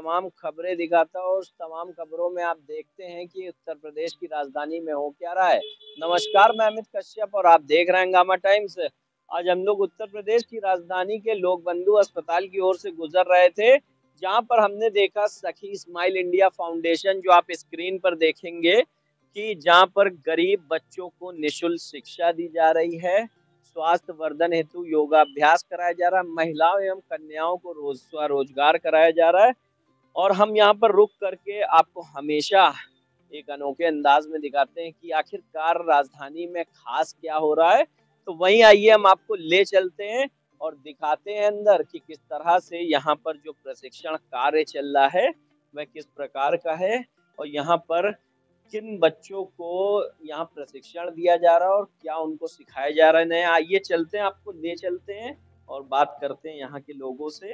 तमाम खबरें दिखाता हूँ और उस तमाम खबरों में आप देखते हैं कि उत्तर प्रदेश की राजधानी में हो क्या रहा है। नमस्कार, मैं अमित कश्यप और आप देख रहे हैं गामा टाइम्स। आज हम लोग उत्तर प्रदेश की राजधानी के लोक बंधु अस्पताल की ओर से गुजर रहे थे, जहां पर हमने देखा सखी स्माइल इंडिया फाउंडेशन, जो आप स्क्रीन पर देखेंगे कि जहां पर गरीब बच्चों को निःशुल्क शिक्षा दी जा रही है, स्वास्थ्य वर्धन हेतु योगाभ्यास कराया जा रहा है, महिलाओं एवं कन्याओं को स्वरोजगार कराया जा रहा है। और हम यहाँ पर रुक करके आपको हमेशा एक अनोखे अंदाज में दिखाते हैं कि आखिरकार राजधानी में खास क्या हो रहा है। तो वहीं आइए हम आपको ले चलते हैं और दिखाते हैं अंदर कि किस तरह से यहाँ पर जो प्रशिक्षण कार्य चल रहा है वह किस प्रकार का है और यहाँ पर किन बच्चों को यहाँ प्रशिक्षण दिया जा रहा है और क्या उनको सिखाया जा रहा है नया। आइए चलते हैं, आपको ले चलते हैं और बात करते हैं यहाँ के लोगों से।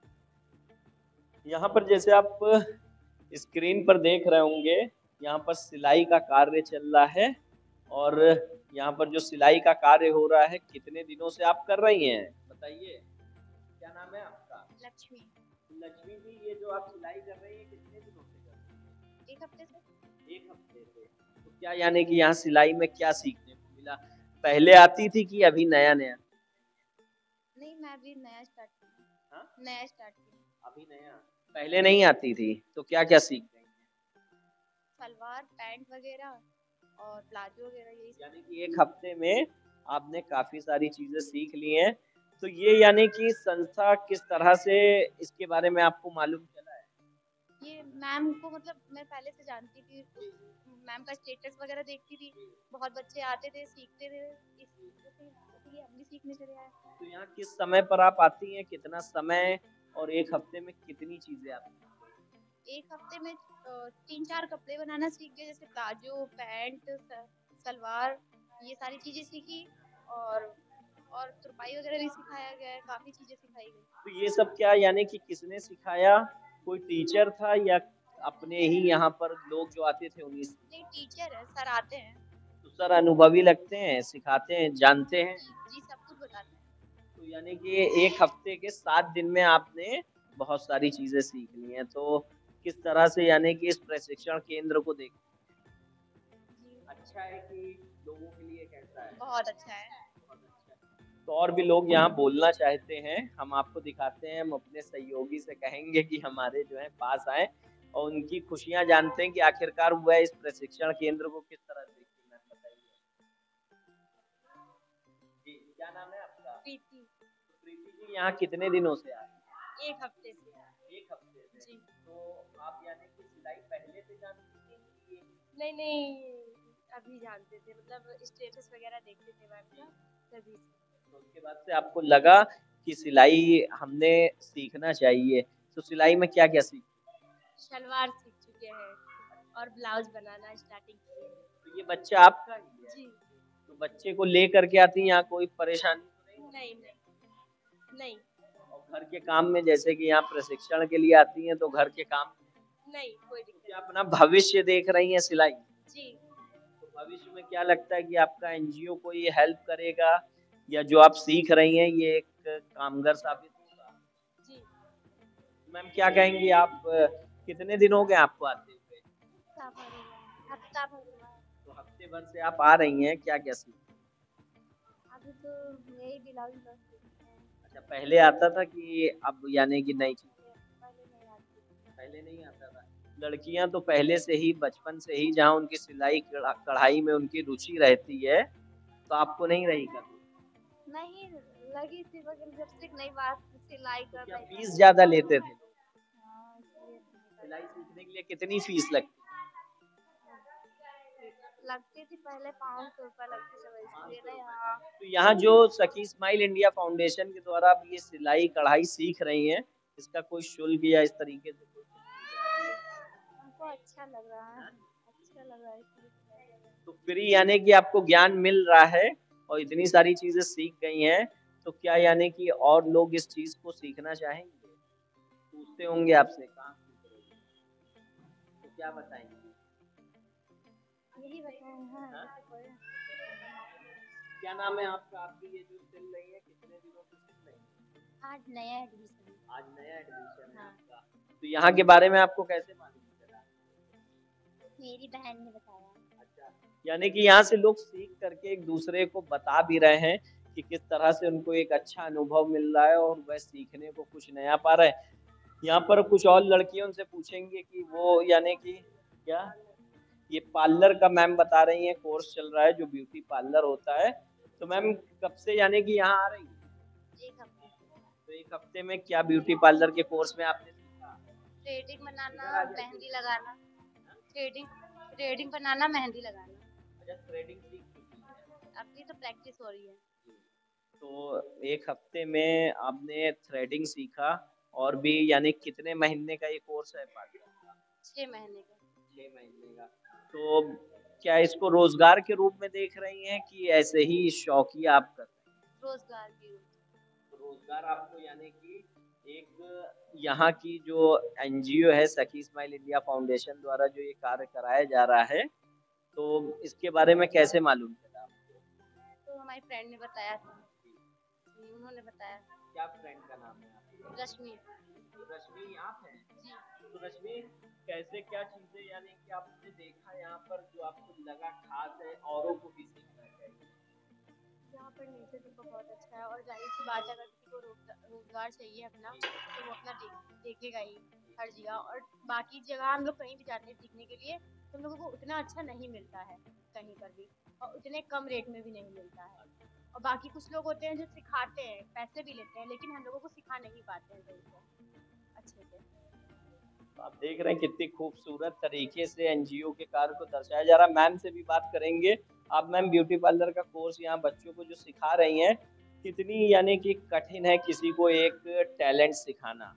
यहाँ पर जैसे आप स्क्रीन पर देख रहे होंगे, यहाँ पर सिलाई का कार्य चल रहा है और यहाँ पर जो सिलाई का कार्य हो रहा है, कितने दिनों से आप कर रही हैं बताइए, क्या नाम है आपका? लक्ष्मी। लक्ष्मी जी, ये जो आप सिलाई कर रही है कितने दिनों से कर रही हैं? एक हफ्ते से। एक हफ्ते से। तो क्या यानी कि यहाँ सिलाई में क्या सीखने को मिला? पहले आती थी कि अभी नया नया? नहीं, मैं अभी नया स्टार्ट की। हाँ? नया स्टार्ट की। अभी नया, पहले नहीं आती थी। तो क्या क्या सीख रही हैं? सलवार, पैंट वगैरह और प्लाजो वगैरह, यही सब। यानी कि एक हफ्ते में आपने काफी सारी चीजें सीख ली हैं। तो ये यानी कि संस्था किस तरह से, इसके बारे में आपको मालूम चला है? ये मैम को मतलब मैं पहले से जानती थी, मैम का स्टेटस वगैरह देखती थी, बहुत बच्चे आते थे सीखते थे, इसलिए हम भी सीखने चले आए। तो यहाँ किस समय पर आप आती हैं, कितना समय, और एक हफ्ते में कितनी चीजें आती हैं? एक हफ्ते में 3-4 कपड़े बनाना सीख गए, जैसे प्लाजो, पैंट, सलवार, ये सारी चीजें सीखी। और और तुरपाई वगैरह भी सिखाया गया है, काफी चीजें सिखाई गई। तो ये सब क्या यानी कि किसने सिखाया? कोई टीचर था या अपने ही यहाँ पर लोग जो आते थे उन्हीं से? नहीं, टीचर है, सर आते हैं। तो सर अनुभवी लगते हैं, सिखाते हैं, जानते हैं? जी, सब कुछ बताते हैं। तो यानी कि एक हफ्ते के 7 दिन में आपने बहुत सारी चीजें सीख ली हैं। तो किस तरह से यानी कि इस प्रशिक्षण केंद्र को देख जी, अच्छा है कि लोगों के लिए कैसा है? बहुत अच्छा है। बहुत अच्छा है। तो और भी लोग यहाँ बोलना चाहते हैं, हम आपको दिखाते हैं, हम अपने सहयोगी से कहेंगे कि हमारे जो है पास आए और उनकी खुशियाँ जानते हैं कि आखिरकार वह इस प्रशिक्षण केंद्र को किस तरह देखते हैं। बताइए जी, क्या नाम है आपका? प्रीति। तो प्रीति जी, यहाँ कितने दिनों से आ रही हैं? एक हफ्ते से। एक हफ्ते से। जी। तो आप यानी कि सिलाई पहले से जानती थी कि नहीं नहीं, अभी जानते थे, मतलब स्टेटस वगैरह देखते थे मैम का, तभी से। तो उसके बाद से आपको लगा कि सिलाई हमने सीखना चाहिए? तो सिलाई में क्या क्या सीखा? सलवार सीख चुके हैं और ब्लाउज बनाना स्टार्टिंग किए हैं। तो ये बच्चा आपका ही है? जी। तो बच्चे को ले करके आती हैं, यहाँ कोई परेशानी तो नहीं होती? नहीं नहीं नहीं। और घर के काम में, जैसे कि यहाँ प्रशिक्षण के लिए आती हैं, तो घर के काम नहीं, कोई तो दिक्कत क्या अपना भविष्य देख रही हैं सिलाई? नहीं। जी। तो भविष्य में क्या लगता है कि आपका एनजीओ को ये हेल्प करेगा या जो आप सीख रही हैं ये एक कामगार साबित होगा? जी। मैम क्या कहेंगी आप, कितने दिन हो गए आपको आते हुए? हफ्ता भर हुआ है। तो हफ्ते भर से आप आ रही हैं, क्या क्या सीख? अभी तो यही ब्लाउज बस सीखते हैं। अच्छा, पहले आता था कि अब यानी कि नई चीज? पहले नहीं आती थी। पहले नहीं आता था। लड़कियां तो पहले से ही, बचपन से ही जहाँ उनकी सिलाई कढ़ाई में उनकी रुचि रहती है, तो आपको नहीं रही कभी? नहीं लगी थी, मगर जब से नई बात सिलाई तो कर क्या रही फीस थी। ज्यादा लेते थे लोग? हाँ, इसलिए सिलाई सीखने के लिए कितनी फीस लगती? लगती थी पहले 500 रुपये लगती थी, इसलिए 500 नहीं। रुपए। हाँ, तो यहाँ जो सखी स्माइल इंडिया फाउंडेशन के द्वारा आप ये सिलाई कढ़ाई सीख रही हैं, इसका कोई शुल्क या इस तरीके से कोई हमको अच्छा लग रहा है। हाँ? अच्छा लग रहा है इसलिए। तो फ्री यानी कि आपको ज्ञान मिल रहा है और इतनी सारी चीजें सीख गई हैं, तो क्या यानी कि और लोग इस चीज को सीखना चाहेंगे? पूछते होंगे आपसे कहाँ सीख रहे हो, तो क्या बताएंगे? यही बताए हैं। हाँ? क्या नाम है आपका? आपकी ये जो सिल रही है कितने दिनों से सिल रही है? आज नया एडमिशन है। आज नया एडमिशन है हाँ। आपका। तो यहाँ के बारे में आपको कैसे मालूम चला? मेरी बहन ने बताया। अच्छा, यानी कि यहाँ से लोग सीख करके एक दूसरे को बता भी रहे हैं कि किस तरह से उनको एक अच्छा अनुभव मिल रहा है और वह सीखने को कुछ नया पा रहे हैं। यहाँ पर कुछ और लड़कियों से पूछेंगे कि वो यानी कि क्या ये पार्लर का मैम बता रही हैं कोर्स चल रहा है जो ब्यूटी पार्लर होता है। तो मैम कब से यानी कि यहाँ आ रही हैं? 1 हफ्ते से। तो एक हफ्ते में क्या ब्यूटी पार्लर के कोर्स में आपने सीखा? थ्रेडिंग बनाना, इधर आ जाइए। मेहंदी लगाना। थ्रेडिंग थ्रेडिंग बनाना, मेहंदी लगाना। अच्छा, थ्रेडिंग सीख चुकी है। अभी तो प्रैक्टिस हो रही है। तो एक हफ्ते में आपने थ्रेडिंग सीखा और भी यानी कितने महीने का ये कोर्स है पार्लर का? 6 महीने का। 6 महीने का। तो क्या इसको रोजगार के रूप में देख रही हैं कि ऐसे ही शौकिया आप कर रही हैं? रोजगार की ओर। तो रोजगार आपको यानी कि एक यहाँ की जो एनजीओ है सखी स्माइल इंडिया फाउंडेशन द्वारा जो ये कार्य कराया जा रहा है, तो इसके बारे में कैसे मालूम चला आपको? तो हमारी फ्रेंड ने बताया था। उन्होंने बताया। क्या फ्रेंड का नाम है आपके? रश्मि। रश्मि आप हैं? जी। तो रश्मि कैसे क्या चीजें यानी कि आपने देखा यहाँ पर जो आपको लगा खास है औरों को भी सीखना चाहिए? यहाँ पर नेचर भी बहुत अच्छा है और जाहिर सी बात है अगर किसी को रोजगार चाहिए अपना तो वो अपना देखेगा ही हर जगह। और बाकी जगह हम लोग कहीं भी जाते हैं सीखने के लिए तो हम लोगों को उतना अच्छा नहीं मिलता है कहीं पर भी, और उतने कम रेट में भी नहीं मिलता है। और बाकी कुछ लोग होते हैं जो सिखाते हैं, पैसे भी लेते हैं, लेकिन हम लोगों को सिखा नहीं पाते हैं सही से, अच्छे से। तो आप देख रहे हैं कितनी खूबसूरत तरीके से एनजीओ के कार्य को दर्शाया जा रहा है। मैम से भी बात करेंगे। आप मैम ब्यूटी पार्लर का कोर्स यहाँ बच्चों को जो सिखा रही हैं, कितनी यानी कि कठिन है किसी को एक टैलेंट सिखाना?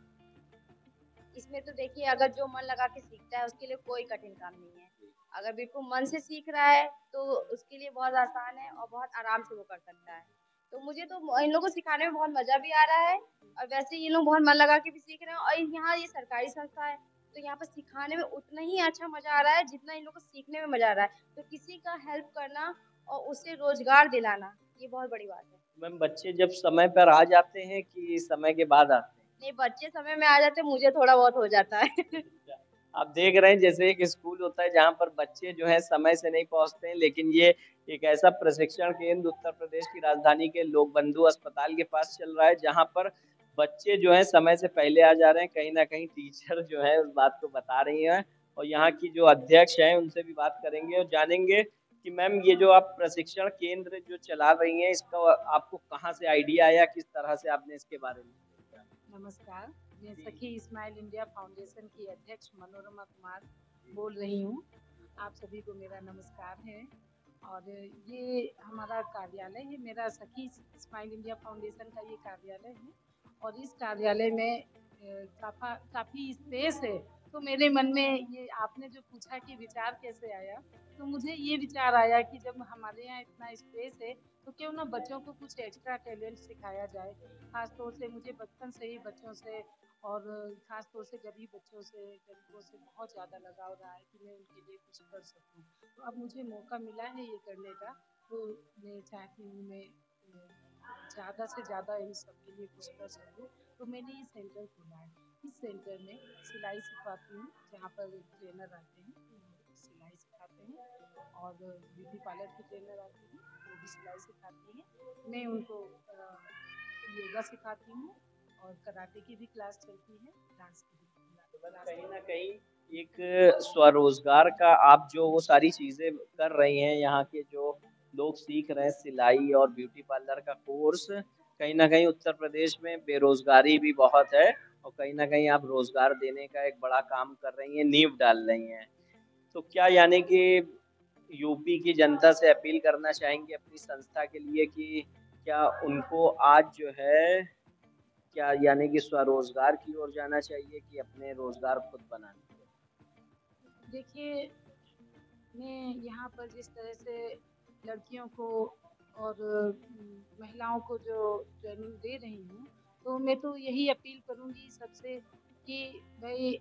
इसमें तो देखिए अगर जो मन लगा के सीखता है उसके लिए कोई कठिन काम नहीं है। अगर बिल्कुल मन से सीख रहा है तो उसके लिए बहुत आसान है और बहुत आराम से वो कर सकता है। तो मुझे तो इन लोगों को सिखाने में बहुत मजा भी आ रहा है और वैसे ये लोग बहुत मन लगा के भी सीख रहे हैं। और यहाँ ये सरकारी संस्था है तो यहाँ पर सिखाने में उतना ही अच्छा मजा आ रहा है जितना इन लोगों को सीखने में मजा आ रहा है। तो किसी का हेल्प करना और उससे रोजगार दिलाना ये बहुत बड़ी बात है। मैम बच्चे जब समय पर आ जाते हैं कि समय के बाद आते हैं? नहीं, बच्चे समय में आ जाते, मुझे थोड़ा बहुत हो जाता है। आप देख रहे हैं जैसे एक स्कूल होता है जहाँ पर बच्चे जो है समय से नहीं पहुंचते हैं, लेकिन ये एक ऐसा प्रशिक्षण केंद्र उत्तर प्रदेश की राजधानी के लोक बंधु अस्पताल के पास चल रहा है जहाँ पर बच्चे जो है समय से पहले आ जा रहे हैं। कहीं ना कहीं टीचर जो है उस बात को बता रही हैं और यहाँ की जो अध्यक्ष हैं उनसे भी बात करेंगे और जानेंगे कि मैम ये जो आप प्रशिक्षण केंद्र जो चला रही हैं इसका आपको कहाँ से आइडिया आया, किस तरह से आपने इसके बारे में सोचा? नमस्कार, मैं जी। सखी स्माइल इंडिया फाउंडेशन की अध्यक्ष मनोरमा कुमार बोल रही हूँ। आप सभी को मेरा नमस्कार है। और ये हमारा कार्यालय है, मेरा सखी स्माइल इंडिया फाउंडेशन का ये कार्यालय है। और इस कार्यालय में काफ़ी स्पेस है। तो मेरे मन में ये आपने जो पूछा कि विचार कैसे आया, तो मुझे ये विचार आया कि जब हमारे यहाँ इतना स्पेस है तो क्यों ना बच्चों को कुछ एक्स्ट्रा टैलेंट सिखाया जाए। खास तौर से मुझे बचपन से ही बच्चों से और खास तौर से गरीबों से बहुत ज़्यादा लगाव रहा है कि मैं उनके लिए कुछ कर सकूं। तो अब मुझे मौका मिला है ये करने का, तो मैं चाहती हूँ मैं ज़्यादा से ज़्यादा इन सब के लिए कुछ कर सकूँ। तो मैंने ये सेंटर खोला है। इस सेंटर में सिलाई सिखाती हूँ, जहाँ पर ट्रेनर आते हैं वो सिलाई सिखाते हैं और ब्यूटी पार्लर की ट्रेनर आती हैं वो भी सिलाई सिखाती हैं। मैं उनको योगा सिखाती हूँ और कराटे की भी क्लास चलती है, डांस की भी क्लास कहीं चलती ना है। कहीं एक स्वरोजगार का आप जो वो सारी चीजें कर रही हैं, यहाँ के जो लोग सीख रहे हैं सिलाई और ब्यूटी पार्लर का कोर्स, कहीं ना कहीं उत्तर प्रदेश में बेरोजगारी भी बहुत है और कहीं ना कहीं आप रोजगार देने का एक बड़ा काम कर रही हैं, नींव डाल रही हैं। तो क्या यानी कि यूपी की जनता से अपील करना चाहेंगे अपनी संस्था के लिए कि क्या उनको आज जो है क्या यानी कि स्वरोजगार की ओर जाना चाहिए कि अपने रोजगार खुद बनाने चाहिए? देखिए, मैं यहाँ पर जिस तरह से लड़कियों को और महिलाओं को जो ट्रेनिंग दे रही हूँ, तो मैं तो यही अपील करूँगी सबसे कि भाई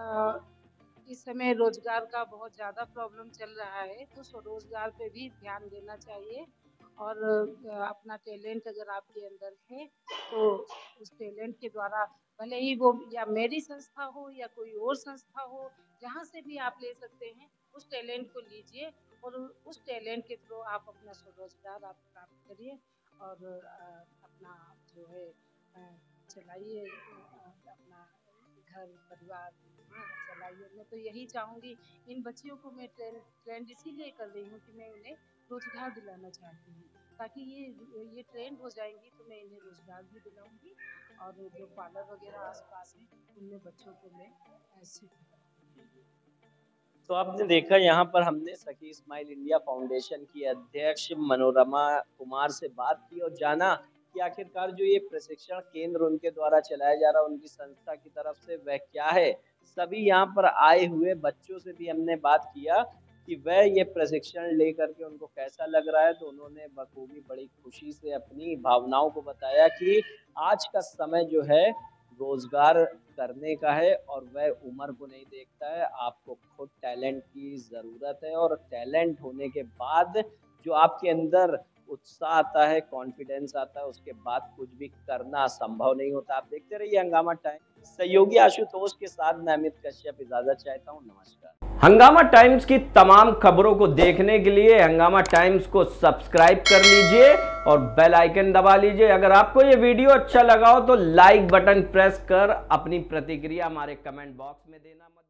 इस समय रोजगार का बहुत ज़्यादा प्रॉब्लम चल रहा है, तो स्वरोजगार पे भी ध्यान देना चाहिए। और अपना टैलेंट अगर आपके अंदर है तो उस टैलेंट के द्वारा, भले ही वो या मेरी संस्था हो या कोई और संस्था हो, जहाँ से भी आप ले सकते हैं उस टैलेंट को लीजिए और उस टैलेंट के थ्रू आप अपना स्वरोजगार आप प्राप्त करिए और अपना जो है चलाइए, अपना घर परिवार चलाइए। मैं तो यही चाहूँगी, इन बच्चियों को मैं ट्रेंड इसीलिए कर रही हूँ कि मैं उन्हें रोजगार दिलाना चाहती हूँ, ताकि ये ट्रेंड हो जाएंगी तो मैं इन्हें रोजगार भी दिलाऊंगी और जो पार्लर वगैरह आसपास है उनमें बच्चों को मैं तो आपने देखा यहाँ पर हमने सखी स्माइल इंडिया फाउंडेशन की अध्यक्ष मनोरमा कुमार से बात की और जाना कि आखिरकार जो ये प्रशिक्षण केंद्र उनके द्वारा चलाया जा रहा है उनकी संस्था की तरफ से वह क्या है। सभी यहाँ पर आए हुए बच्चों से भी हमने बात किया कि वह ये प्रशिक्षण लेकर के उनको कैसा लग रहा है, तो उन्होंने बखूबी बड़ी खुशी से अपनी भावनाओं को बताया कि आज का समय जो है रोजगार करने का है और वह उम्र को नहीं देखता है। आपको खुद टैलेंट की ज़रूरत है और टैलेंट होने के बाद जो आपके अंदर उत्साह आता है, कॉन्फिडेंस आता है, उसके बाद कुछ भी करना संभव नहीं होता। आप देखते रहिए हंगामा टाइम। सहयोगी आशुतोष के साथ मैं अमित कश्यप इजाजत चाहता हूँ। नमस्कार। हंगामा टाइम्स की तमाम खबरों को देखने के लिए हंगामा टाइम्स को सब्सक्राइब कर लीजिए और बेल आइकन दबा लीजिए। अगर आपको ये वीडियो अच्छा लगा हो तो लाइक बटन प्रेस कर अपनी प्रतिक्रिया हमारे कमेंट बॉक्स में देना मत